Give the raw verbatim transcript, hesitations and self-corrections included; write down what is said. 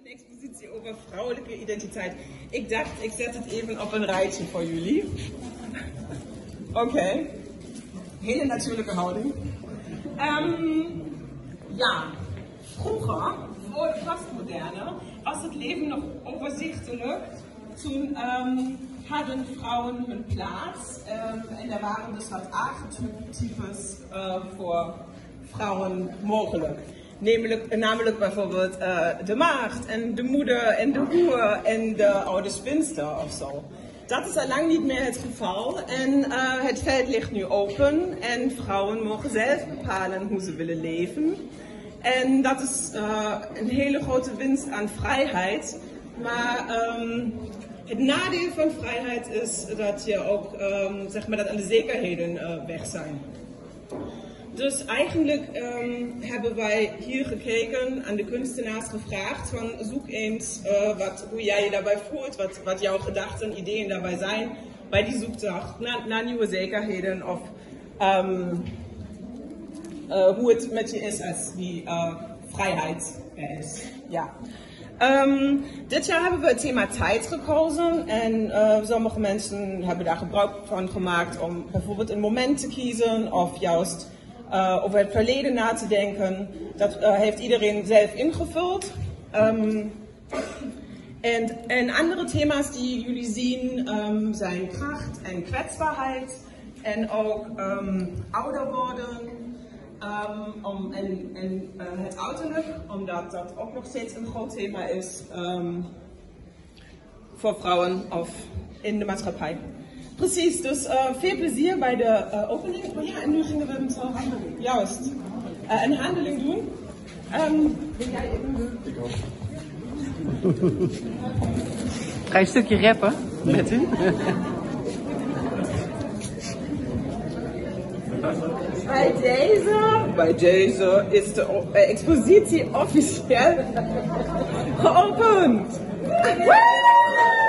expositie over vrouwelijke identiteit. Ik dacht, ik zet het even op een rijtje voor jullie. Oké. Okay. Hele natuurlijke houding. Um, ja, vroeger, voor de postmoderne, was het leven nog overzichtelijk. Toen um, hadden vrouwen hun plaats um, en er waren dus wat archetypes uh, voor vrouwen mogelijk. Namelijk, namelijk bijvoorbeeld uh, de maagd en de moeder en de hoer en de oude spinster of zo. Dat is al lang niet meer het geval en uh, het veld ligt nu open en vrouwen mogen zelf bepalen hoe ze willen leven. En dat is uh, een hele grote winst aan vrijheid, maar um, het nadeel van vrijheid is dat je ook, um, zeg maar, dat alle zekerheden uh, weg zijn. Dus eigenlijk um, hebben wij hier gekeken, aan de kunstenaars gevraagd van zoek eens uh, wat, hoe jij je daarbij voelt, wat, wat jouw gedachten, ideeën daarbij zijn bij die zoektocht naar, naar nieuwe zekerheden of um, uh, hoe het met je is als die uh, vrijheid er is. Ja. Um, dit jaar hebben we het thema tijd gekozen en uh, sommige mensen hebben daar gebruik van gemaakt om bijvoorbeeld een moment te kiezen of juist Uh, over het verleden na te denken. Dat uh, heeft iedereen zelf ingevuld. Um, en, en andere thema's die jullie zien um, zijn kracht en kwetsbaarheid. En ook um, ouder worden. Um, om, en en uh, het uiterlijk, omdat dat ook nog steeds een groot thema is um, voor vrouwen of in de maatschappij. Precies, dus uh, veel plezier bij de uh, opening. Oh ja, en nu gingen we een handeling. Juist. Uh, een handeling doen. Um, wil jij even... Ik ook. Ga je een stukje rappen met u? Bij deze, bij deze is de uh, expositie officieel geopend.